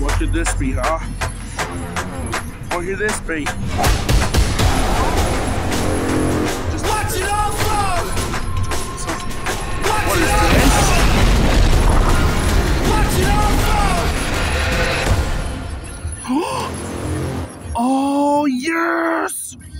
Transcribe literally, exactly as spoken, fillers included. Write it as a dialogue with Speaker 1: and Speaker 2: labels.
Speaker 1: What could this be, huh? What could this be? Just watch it all fall! What is this? Watch it all fall! Oh, yes!